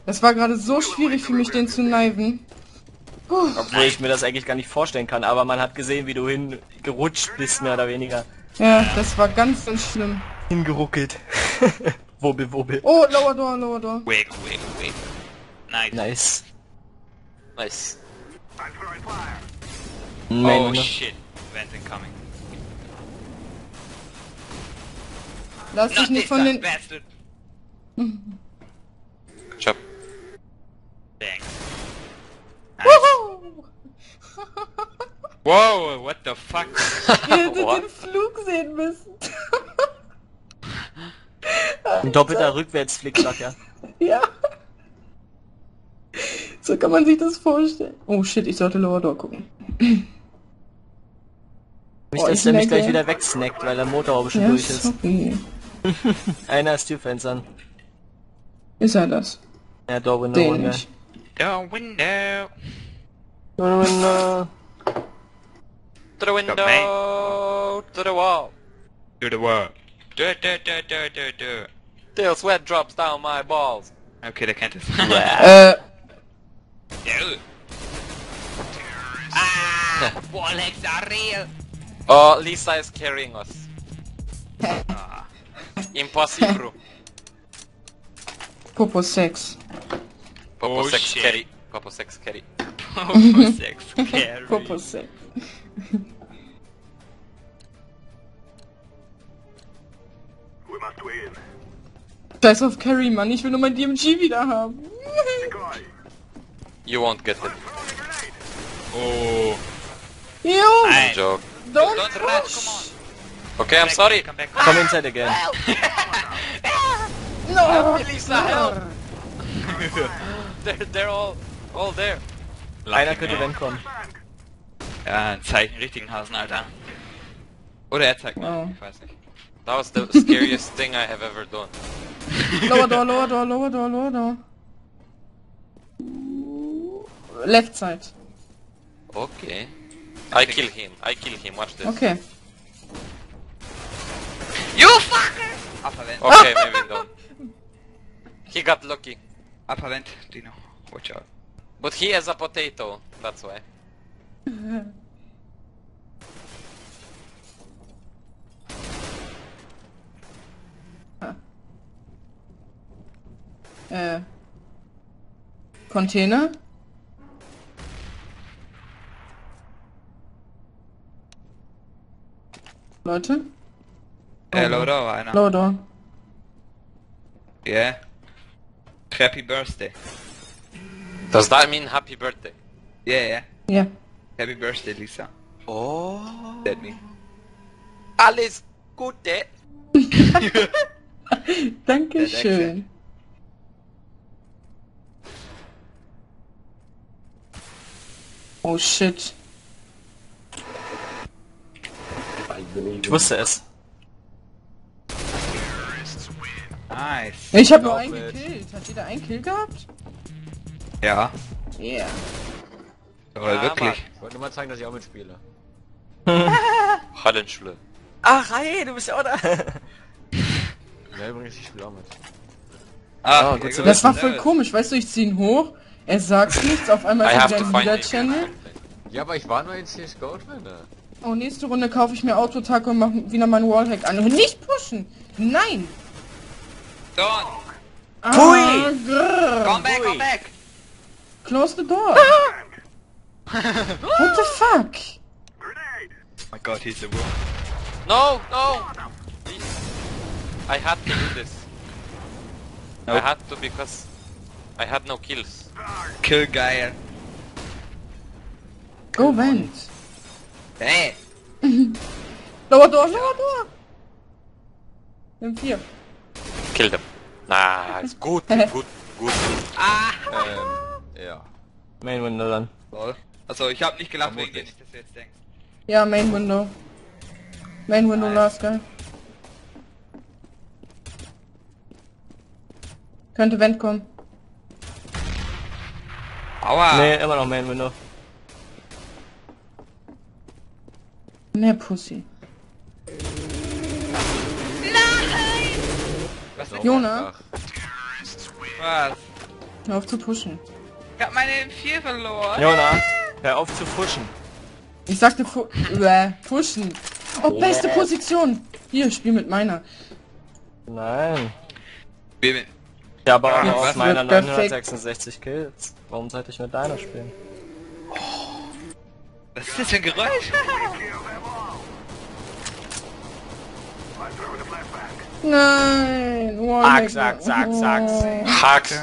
Das war gerade so schwierig für mich, den zu kniven. Obwohl ich mir das eigentlich gar nicht vorstellen kann, aber man hat gesehen, wie du hingerutscht bist, mehr oder weniger. Ja, das war ganz, ganz schlimm. Hingeruckelt. Wobel, wobel. Oh, lower door, lower door. Wait. Nice. Nice. Main Oh Window. shit. Vent incoming. Lass dich Not nicht this von time, den... bastard. Good job. Thanks. Nice. Wuhu! Whoa, what the fuck? Ihr hättet What? den Flug sehen müssen. Ein doppelter Rückwärtsflickschlag, ja. Ja. So kann man sich das vorstellen. Oh shit, ich sollte Lower Door gucken. Nicht, Oh, dass ich der mich necke. gleich wieder wegsnackt, weil der Motor auch schon Ja, durch ist. sorry. Einer ist Türfans an. Ist er das? Ja, Door Window. Den one guy. nicht. The window. Door Window. To the window, to the wall. To the wall. Do. Till sweat drops down my balls. Okay, der kennt es. Dude. Ah, Wallhacks are real. Oh, Lisa is carrying us. Impossible. Popo Sex. Popo Oh, sex shit. carry. Popo sex carry. Oh, sex carry. Popo Sex. Scheiß auf Carry, Mann. Ich will nur mein DMG wieder haben. You won't get it. Oh. Jo, Nein. Joke. don't Don't rush, push. come on. Okay, I'm sorry. Come back. Come inside again. No. Lisa, help! they're all there. Einer könnte Vent kommen. Ja, ein Zeichen, richtigen Hasen, Alter. Oder er zeigt mir, Wow. ich weiß nicht. That was the scariest thing I have ever done. Lower door, lower door, lower door, lower door. Left side. Okay. I kill him. Watch this. Okay. You fucker! Upper vent, Okay, maybe don't. He got lucky. upper vent, Dino. Watch out. But he has a potato, that's why. Container. Leute. Lower door war einer. Lower door. Yeah. Happy birthday. Does that mean happy birthday? Yeah. Ja. Happy birthday, Lisa. Oh. That me. Alles Gute. Dankeschön. Oh shit. Ich wusste es. Nice. Ich habe nur Glaub einen it. gekillt. Hat jeder einen Kill gehabt? Ja. Yeah. Aber wirklich. Ich wollte nur mal zeigen, dass ich auch mitspiele. Hallenschule. Ach, hey, du bist ja auch da. Ja, übrigens, ich spiele auch mit. Ah, Oh, gut zu Das war voll komisch, weißt du, ich zieh ihn hoch, er sagt nichts, auf einmal I ist have er to wieder find im him. Channel. Ja, aber ich war nur in CSGO drin. Oh, nächste Runde kaufe ich mir Autotag und mache wieder meinen Wallhack an. Und nicht pushen! Nein! Don't! Ah, grrr. Come back, come back! Close the door! What the fuck? Oh my god, he's a wolf. No, no! I had to do this. I Nope. had to because I had no kills. Kill guy. Go vent! Hey! Lower door, lower door! Nimm 4. Kill them. Nah, it's good, good. Ja. Main Window dann. Lol. Also, ich hab nicht gelacht wegen Vermutlich. dem, dass du jetzt denkst. Ja, Main Window. Main Window last guy. Könnte Vent kommen. Aua! Nee, immer noch Main Window. Mehr Pussy. Was ist Jona? was? Hör auf zu pushen. Ich hab meine M4 verloren. Jona, hör auf zu pushen. Ich sagte pushen. Oh, beste Position. Hier, spiel mit meiner. Nein. Baby. Ich habe auch Jetzt aus meiner wird perfekt. 966 Kills. Warum sollte ich mit deiner spielen? Was ist das für ein Geräusch? Nein. Zack, zack, zack, zack. Hacks.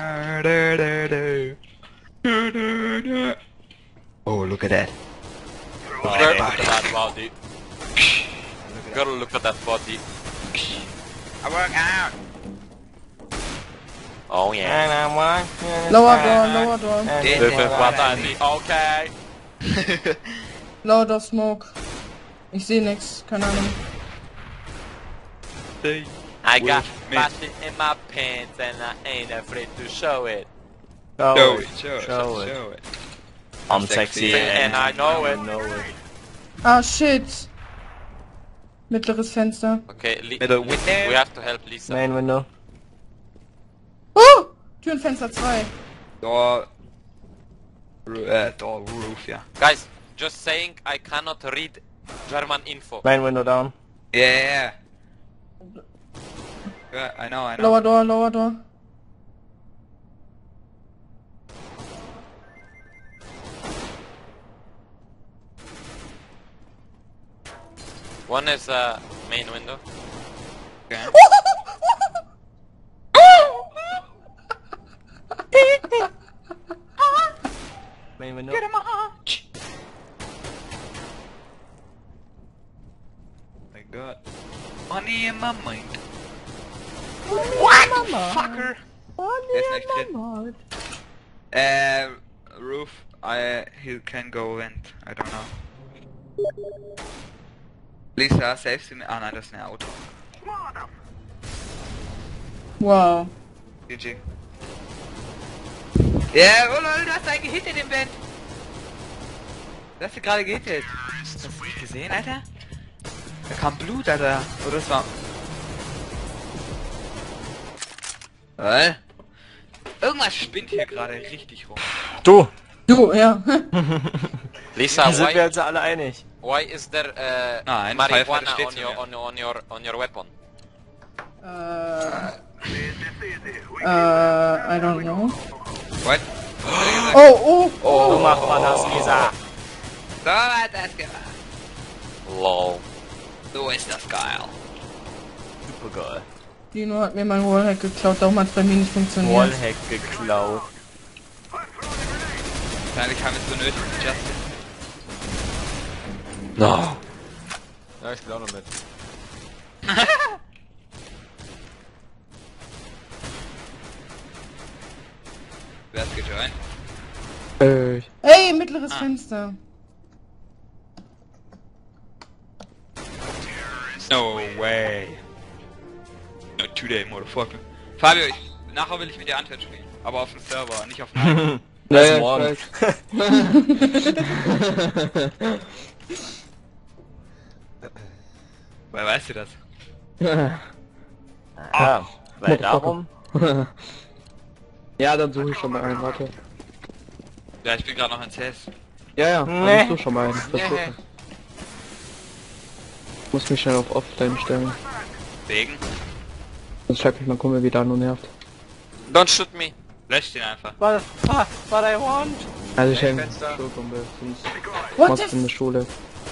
Oh, look at that. Look at that body. Gotta look at that body. I work out. Oh yeah. Lower door, lower door. This is what I need. Okay. Lower door smoke. Ich sehe nix, keine Ahnung. I got passion in my pants and I ain't afraid to show it. Show it. Show it. I'm sexy And I know it. Ah, shit. Mittleres Fenster. Okay, Middle window. we have to help Lisa. Main Window. Oh! Türenfenster 2. Door. Door roof, yeah. Guys, just saying I cannot read German info. Main Window down. Yeah. Yeah, I know. Lower door, lower door. One is main window. Okay. Main Window. My god. Money in my mind. What? Fucker! There's no shit. Roof. He can go vent. I don't know. Lisa, savest du mir? Ah nein, das ist ein Auto. Wow. GG. Ja, oh lol, du hast einen gehittet im Vent. Du hast ihn gerade gehittet. Hast du das nicht gesehen, Alter? Da kam Blut, Alter. Oder das war... Irgendwas spinnt hier gerade richtig rum. Du! Du, ja. Lisa, Da sind wir why, uns alle einig. why is there Nein, marijuana Firefighter on steht on your weapon? I don't know. What? Oh. So macht man das, Lisa. So hat das gemacht. Lol. So ist das geil. Super geil. Dino hat mir mein Wallhack geklaut, darum hat es bei mir nicht funktioniert. Wallhack geklaut. Wahrscheinlich haben wir es so nötig, Justin. No. Ja, ich spiele auch noch mit. Wer hat gejoint? Ey, mittleres Fenster. No way. Not today, motherfucker. Fabio, nachher will ich mit dir Antwort spielen. Aber auf dem Server, nicht auf dem Bis morgen. Woher weißt du das? Ja, weil darum... Ja, dann suche ich schon mal einen, warte. Ja, ich bin gerade noch in CS. Ja, Nee. dann such schon mal einen. Versuche. Muss mich schnell auf Offline stellen. Wegen? Sonst schreibt mich mein Kumpel wieder an und nervt. Don't shoot me. Lösch den einfach. What I want? Also ich Hey, hänge Fenster. Schulkumpel, sonst What machst the du in der Schule.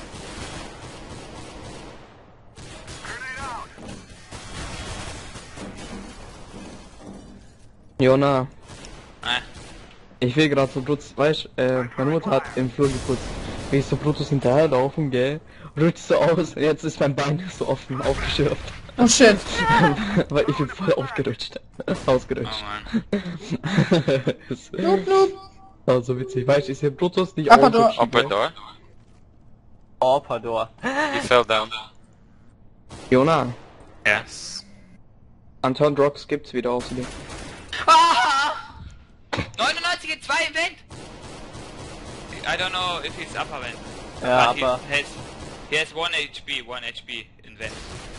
Jona, ich will gerade so Brutus, weißt meine Mutter hat im Flur geputzt. Will ich so Brutus hinterherlaufen, gell? Rutscht so aus und jetzt ist mein Bein so offen, aufgeschürft. Oh shit. Weil ich bin voll aufgerutscht. Ausgerutscht. Oh Das Blub, blub. war so witzig. Weißt du, ist hier Brutus nicht Upper door. aufgerutscht, Open gell? door. Orpador. He fell down. Jona, Yes. Unturned Rocks gibt's wieder außerdem. Ah! 99 in 2 im Vent! I don't know if he's upper vent. Ja, But aber... he has 1 HP in vent.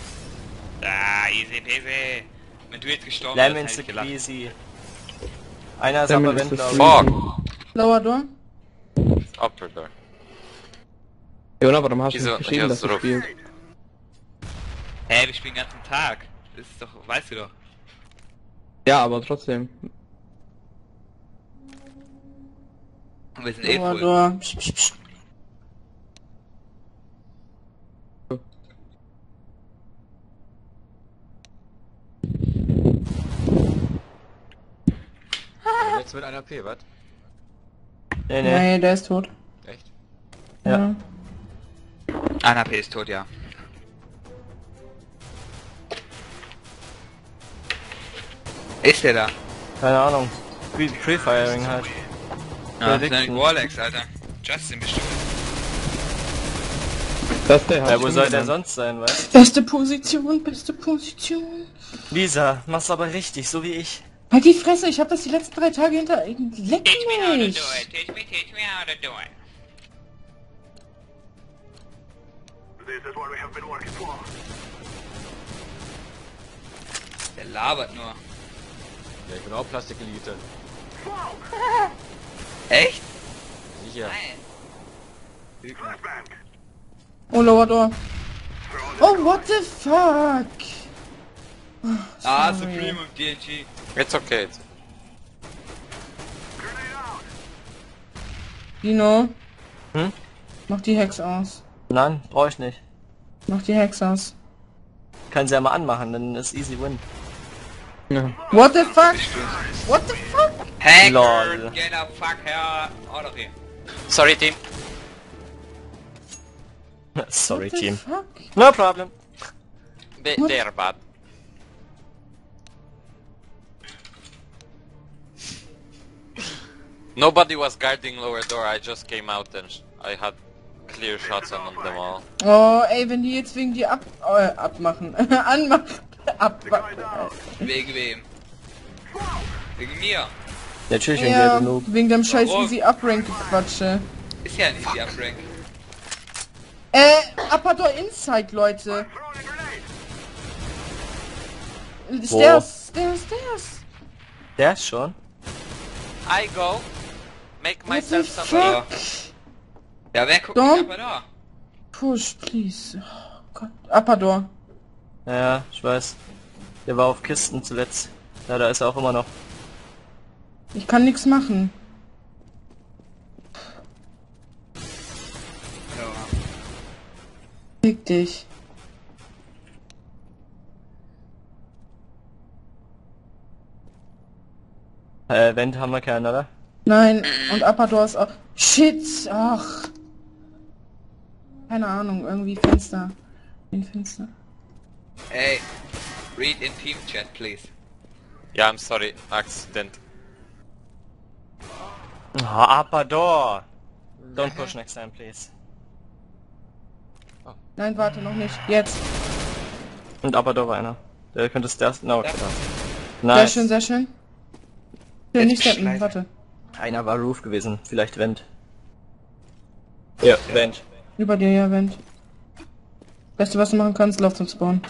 Ah, easy peasy. Wenn du jetzt gestorben Lemons hätte ich gelacht. easy. Einer ist Sam aber ist Vent, das glaube ich. Fuck! Lower Door. Upper door. Ja, warum hast du Wieso? nicht geschrieben, dass Ja, du so. spielst? Hä, wir spielen den ganzen Tag. Das ist doch, weißt du doch. Ja, aber trotzdem. Und wir sind eh Lower voll. Door. Psch, psch, psch. Jetzt mit einer P, was? Nee, nee. Nee, der ist tot. Echt? Ja. Einer P ist tot, ja. Ist der da? Keine Ahnung. Pre-Firing halt. Ja, das Prediction. sind Warlex, Alter. Justin bestimmt. Das ist der Ja, wo soll der sonst sein, weißt Beste Position, beste Position. du? Lisa, mach's aber richtig, so wie ich. Halt die Fresse, ich habe das die letzten 3 Tage hinter... Leck mich! Teach me how to do it. Der labert nur. Ja, ich bin auch Plastikelite. Echt? Sicher. Lügner. Oh, Lower Door. Oh, what the fuck? Ah, Sorry. Supreme und DNG. It's okay. Dino. Hm? Mach die Hex aus. Nein, brauch ich nicht. Mach die Hex aus. Kann sie ja mal anmachen, dann ist easy win. Ja. What the fuck? What the fuck? Hacker, Lol. get the fuck out of here. Sorry, team. Sorry, What the Team. fuck? No problem. They are bad. Nobody was guarding lower door, I just came out and I had clear shots on them all. Oh, ey, wenn die jetzt wegen dir abmachen. Anmachen. Abmachen. Wegen wem? Wegen mir. Natürlich wegen Ja, der Noob. wegen dem scheiß Warum? easy Uprank-Quatsche. Ist ja nicht die Uprank. Upper Door Inside, Leute. Wo? Stairs. Der ist schon. I go, make What the myself some fuck? Ja, wer guckt Don't- nicht aber da? Push, please. Oh Gott. Upper Door. Ja, ich weiß. Der war auf Kisten zuletzt. Ja, da ist er auch immer noch. Ich kann nichts machen. Fick dich. Vent haben wir keinen, oder? Nein, und Upper Door ist auch... Shit, ach. Keine Ahnung, irgendwie Fenster. Ein Fenster. Ey, read in Team Chat, please. Yeah, I'm sorry, accident. Oh, upper door. Don't push next time, please. Nein, warte, noch nicht. Jetzt. Und upper door war einer. Der könnte es der... No, Ja. klar. Sehr Nice. schön, sehr schön. Ich will Jetzt nicht steppen, schleifen. warte. Einer war Roof gewesen. Vielleicht Vent. Ja, Vent. Über dir, ja, Vent. Beste, was du machen kannst, lauf zum Spawn.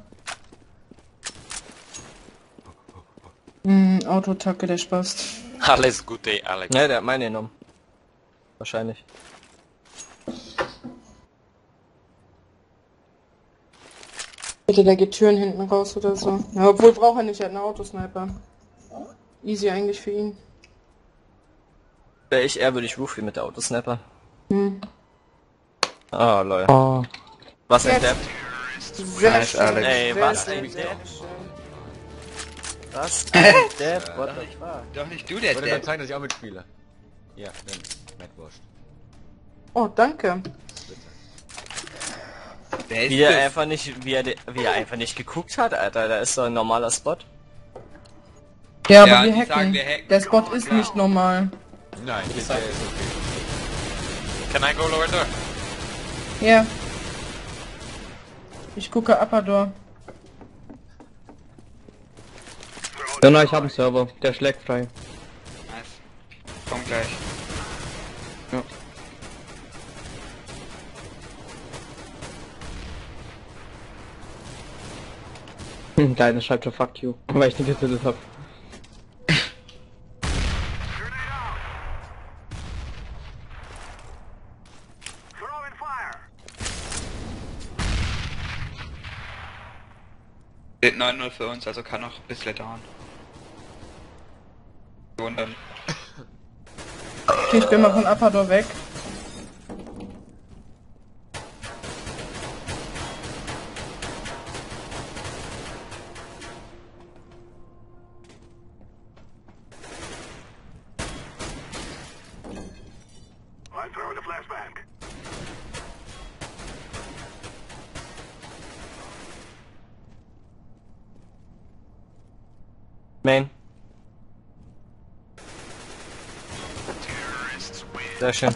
Autotacke, der Spaß. Alles Gute, Alex. Ne, der hat meine genommen. Wahrscheinlich. Bitte, der geht Türen hinten raus oder so. Ja, obwohl braucht er nicht, er hat einen Autosniper. Easy eigentlich für ihn. Wäre ich er, würde ich Roof gehen mit der Autosniper. Hm. Oh, lol. Oh. Was ein Jetzt. Depp. Sehr Nice, schön. Alex. Ey, Sehr was schön, ein sehr Depp. schön. Was ein Depp. What the fuck? Doch nicht du, Ich der wollte dann Depp. zeigen, dass ich auch mitspiele. Ja, dann. Matt Oh, danke. Wer ist Wie er das? einfach nicht, wie er einfach nicht geguckt hat, Alter. Da ist so ein normaler Spot. Ja, aber Ja, wir die hacken. sagen, wir hacken. Der Spot ist nicht normal. Nein, der ist okay. Can I go lower door? Ja. Ich gucke Upper Door. Ja, nein, ich hab einen Server. Der schlägt frei. Nice. Komm gleich. Ja. Deine schreibt schon fuck you, weil ich den getötet hab. Steht 9-0 für uns, also kann noch ein bisschen dauern. Wundern. Okay, ich bin mal von Upper Door weg. Main. Sehr schön.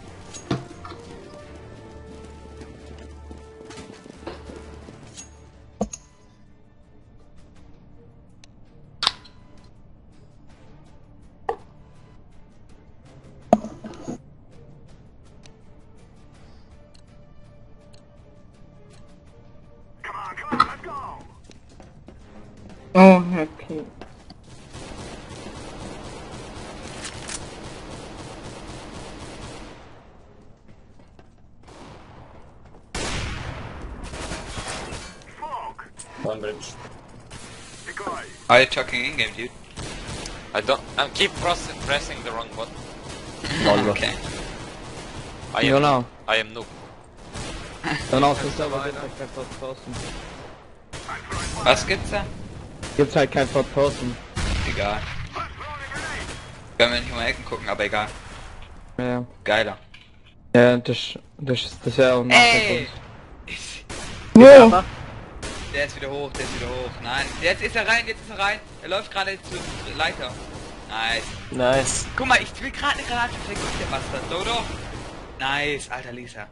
Oh, okay. One bridge. Are you talking in game, dude? I don't. I keep pressing the wrong button. Okay. I You am. know. I am noob. Genau, es ist aber halt kein Third Person. Was gibt's da? Gibt's halt kein Third Person. Egal. Können wir nicht um Ecken gucken, aber egal. Ja. Geiler. Ja, das wäre auch ein Ey! Wo? Der ist wieder hoch, der ist wieder hoch. Nein, jetzt ist er rein, jetzt ist er rein. Er läuft gerade zur Leiter. Nice. Nice. Guck mal, ich will gerade eine Granate verstecken, der Bastard. Dodo. Nice, alter Lisa.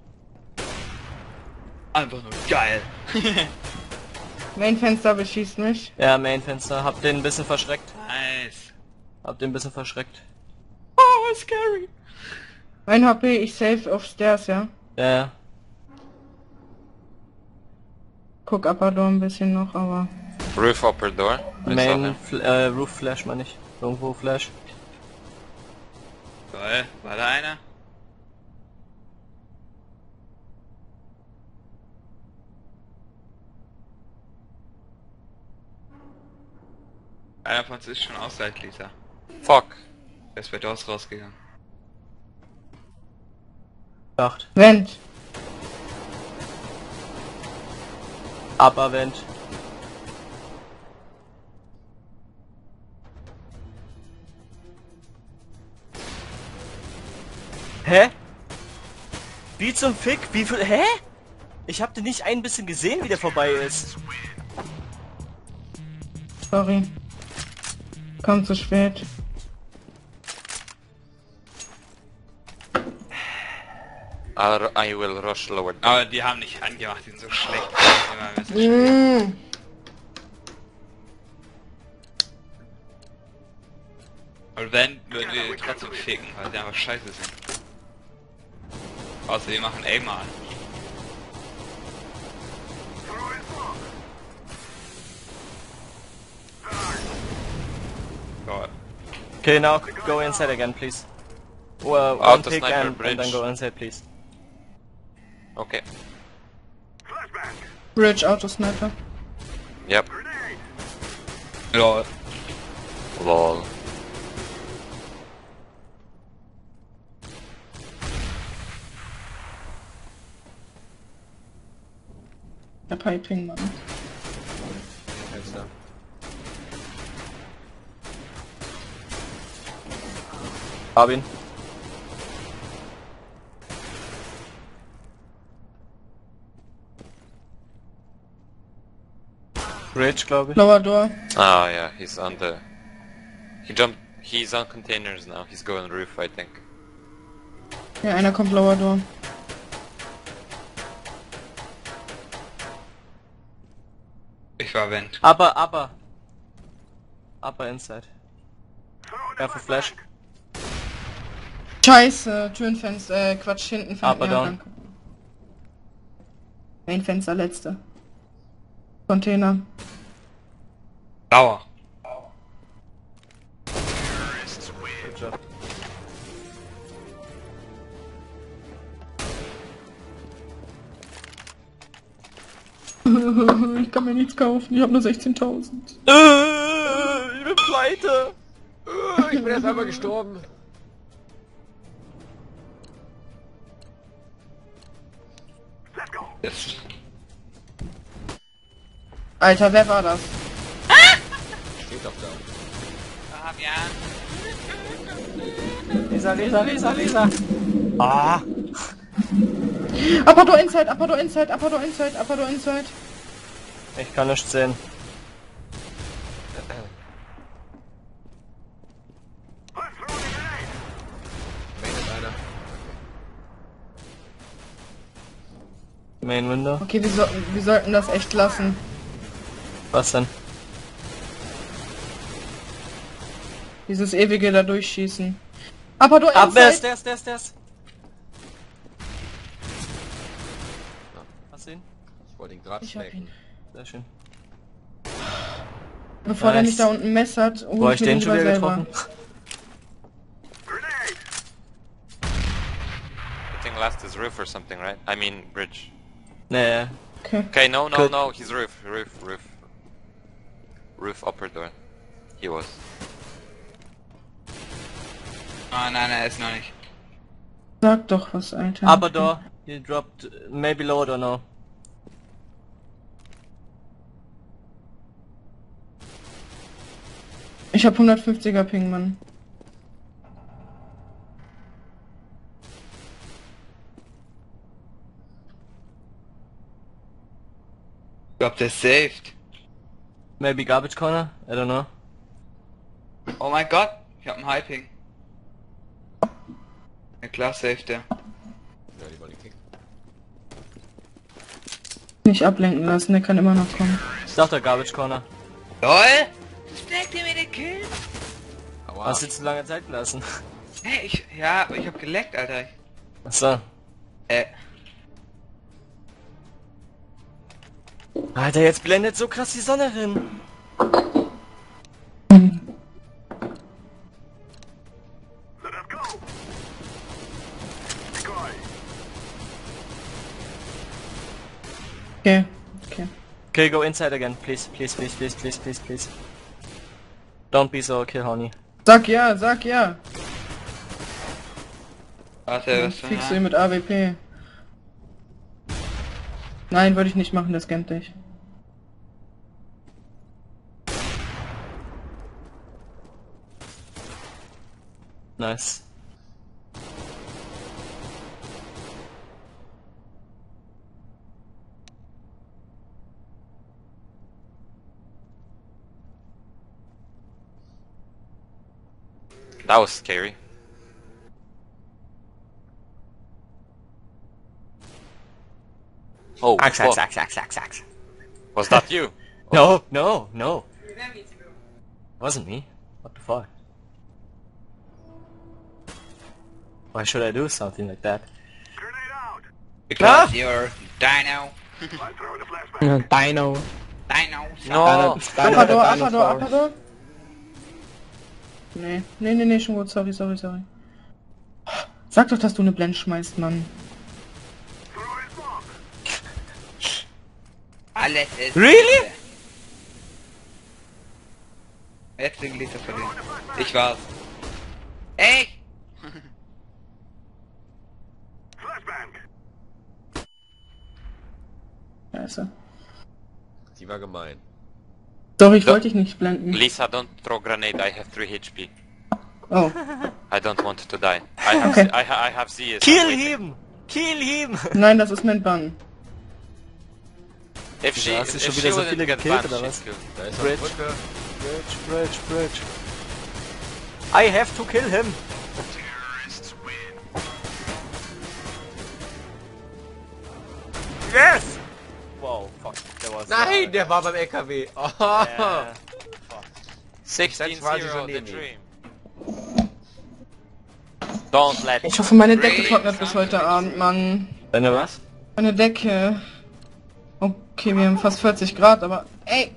Einfach nur geil. Mainfenster beschießt mich. Ja, Main-Fenster. Hab den ein bisschen verschreckt. Nice. Hab den ein bisschen verschreckt. Oh, scary. Mein HP, ich save auf Stairs, ja. Ja, ja. Guck Upper Door ein bisschen noch, aber... Roof upper door. I saw Main, him. Roof Flash meine ich. Irgendwo Flash. Toll, war da einer? Einer von uns ist schon außerhalb, Lisa. Fuck. Der ist bei DOS rausgegangen. Dacht. Vent. Upper Vent. Hä? Wie zum Fick? Wie viel? Hä? Ich hab den nicht ein bisschen gesehen, wie der vorbei ist. Sorry. Komm zu spät. I will rush lower. Aber die haben nicht angemacht, die sind so schlecht. Immer ein bisschen schwer. Und wenn, würden wir trotzdem ficken, weil sie einfach scheiße sind. Außer wir machen Aim an. God. Okay, now go inside again, please. Well, one Auto pick sniper and bridge. then go inside, please. Okay. Bridge, Autosniper. Yep. Lol. Lol. Der Piping, Mann. Fenster. Hab ihn. Bridge, glaube ich. Lower Door. Ah, yeah, he's on the... He jumped... He's on containers now. He's going roof, I think. Ja, einer kommt Lower Door. Ich war Vent. Upper. Upper inside. Careful Flash. Scheiße, Türenfenster, Quatsch, hinten Upper down. danke. Mainfenster, letzte. Container. Dauer. Good job. Ich kann mir nichts kaufen, ich habe nur 16.000. Ich bin pleite. Ich bin erst einmal gestorben. Yes. Alter, wer war das? Steht doch da. Fabian. Lisa. Ah. Upper Door Inside. Ich kann nichts sehen. Main ist einer. Main Window. Okay, wir sollten das echt lassen. Was denn? Dieses ewige da durchschießen. Upper Door Ab, der Inside. ist. Hast du ihn? Ich wollte ihn gerade Ich hab schmecken. Sehr schön. Bevor der Nice. mich da unten messert, Wo hab ich den schon wieder selber. getroffen? I think last is roof or something, right? I mean bridge. Nee. Okay. Okay, no, Good. he's roof. Roof upper door. He was. Oh nein, er ist noch nicht. Sag doch was, Alter. Upper door. He dropped maybe low or no. Ich hab 150er Ping, Mann. Ich glaub, der ist saved. Maybe garbage corner? I don't know. Oh mein Gott, ich hab einen Hyping. Ja klar, saved der. Ja, die wollen ihn kicken. Nicht ablenken lassen, der kann immer noch kommen. Ich dachte garbage corner. LOL! Snackt ihr mir den Kill? Aua. Hast du zu lange Zeit gelassen? Hey, ich hab geleckt, Alter. Achso. Äh, Alter, jetzt blendet so krass die Sonne rein. Okay. Okay, go inside again, please. Don't be so kill honey. Sag ja. warte, was Fix du ihn mit AWP. Nein, würde ich nicht machen, das kennt dich. Nice. That was scary. Oh, fuck. Axe. Was that you? No. Wasn't me. What the fuck? Why should I do something like that? Because you're Dino. Dino. No! Upper Door. Nee, schon gut, sorry. Sag doch, dass du eine Blend schmeißt, Mann. Alles ist... Really? Jetzt den Liter verlieren. Ich war's. Ey! Scheiße. Die war gemein. Doch, ich wollte dich nicht blenden. Lisa, don't throw grenade, I have 3 HP. Oh. I don't want to die. I have Okay. I have CS. Kill I'm waiting. him! Nein, das ist mein Bann. If she, Hast du if schon she wieder so wouldn't viele get gekillt, banned, oder she's was? killed. Da ist Bridge. eine Brücke. Bridge. I have to kill him! Yes! Wow, fuck, der war Nein, der war beim LKW. Oh. Yeah. 16-0, war sie schon the neben ihm. dream. Don't let Ich hoffe, meine Decke trocknet bis heute Abend, Mann. Deine was? Meine Decke. Okay, wir haben fast 40 Grad, aber... Ey,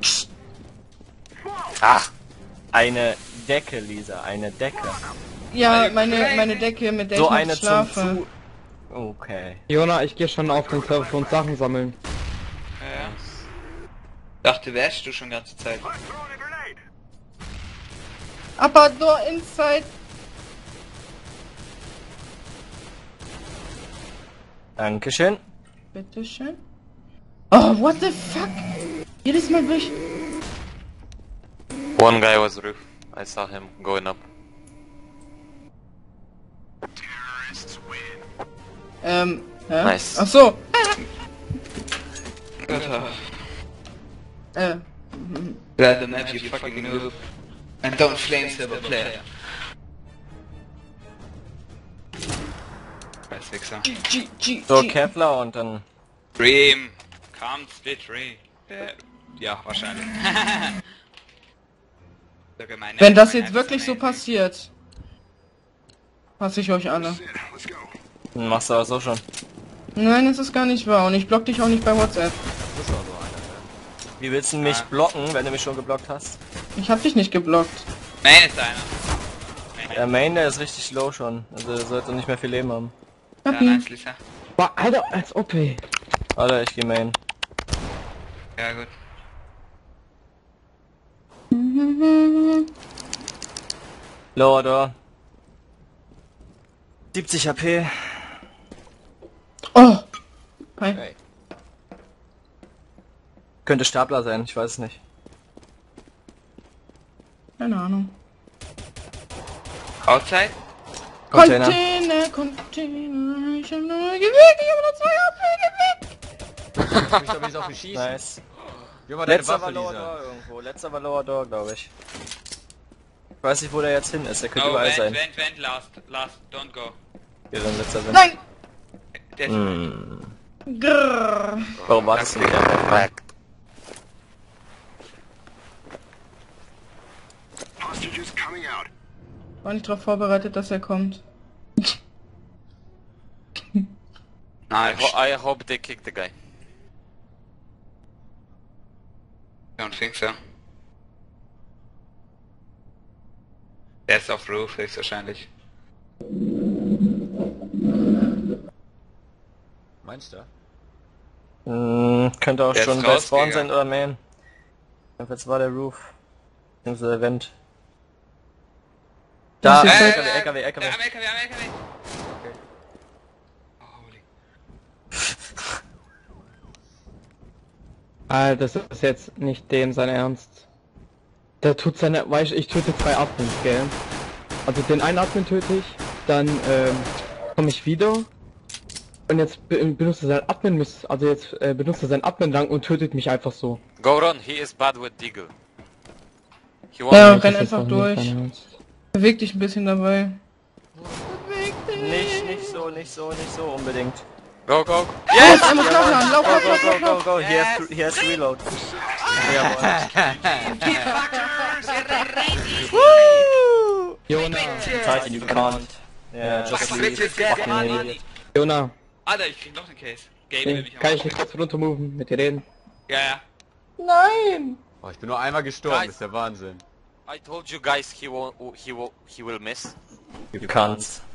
Ach! Eine Decke, Lisa, eine Decke. Ja, meine Decke, mit der So ich eine nachts zum schlafe. Okay. Jona, ich gehe schon auf den Server für uns Sachen sammeln. Ja. Dachte, wärst du schon ganze Zeit. Upper door inside. Dankeschön. Bitteschön. Oh, what the fuck? Jedes Mal will ich... One guy was roof. I saw him going up. Hä? Nice. Ach so. Grab the map, you fucking noob. And don't flame server player. Scheiß Wichser. So, Kevlar und dann... Dream. Come split Dream. Ja, wahrscheinlich. Wenn das jetzt wirklich so passiert, hasse ich euch alle. Machst du aber so schon. Nein, es ist gar nicht wahr und ich block dich auch nicht bei WhatsApp. Wie willst du mich blocken, wenn du mich schon geblockt hast? Ich hab dich nicht geblockt. Main ist einer. Der Main, der ist richtig low schon. Also der sollte nicht mehr viel Leben haben. Ja, nice, Lisa. Boah, Alter, als OP. Alter, ich geh Main. Ja, gut. Lower Door. 70 HP. Oh! Hi. Hey. Könnte Stapler sein, ich weiß es nicht. Keine Ahnung. Outside? Container. Container, ich hab nur gewegt, ich hab nur 2 HP gewegt! Ich mich doch nicht auf den Schießen. Nice. Gib mal deine Letzter war Waffe, Lower Lisa. Door irgendwo. Letzter war Lower Door, glaube ich. Ich weiß nicht, wo der jetzt hin ist. Der könnte Oh, überall vent, sein. vent, last, don't go. Hier dann letzter Wind. Nein! Der ist Grrr. Warum wartest du nicht einfach? War nicht darauf vorbereitet, dass er kommt. Nice. I hope they kick the guy. Don't think so. Der ist auf Roof, höchstwahrscheinlich. Meinst du? Könnte auch Der schon ist bei Spawn rausgegangen. sein oder Main. Jetzt war der Roof. Beziehungsweise der Vent. Da, Das ist LKW, LKW, LKW. Am LKW, am LKW. Oh, holy. Alter, das ist jetzt nicht dem sein Ernst. Der tut seine, weißt du, ich töte 2 Admins, gell? Also den einen Admin töte ich, dann komme ich wieder und jetzt benutzt er sein Admin, also jetzt benutzt er seinen Admin-Rang und tötet mich einfach so. Go run, he is bad with Deagle. He Ja, won't renn Das ist einfach doch nicht durch. dein Ernst. Beweg dich ein bisschen dabei. Nicht so unbedingt. go, go. Yes! Einmal nachladen, lauf, Go, lauf, go, lauf, go, lauf, go, lauf. go. He has reload. Jawohl. Jona, Titan, you can't. Yeah, just leave. Fucking idiot. Jona, Alter, ich krieg noch einen Case. Game will mich kann ich nicht kurz runtermoven, mit dir reden? Ja, ja. Nein! Oh, ich bin nur einmal gestorben, Guys. ist der Wahnsinn. I told you guys he will miss. You can't.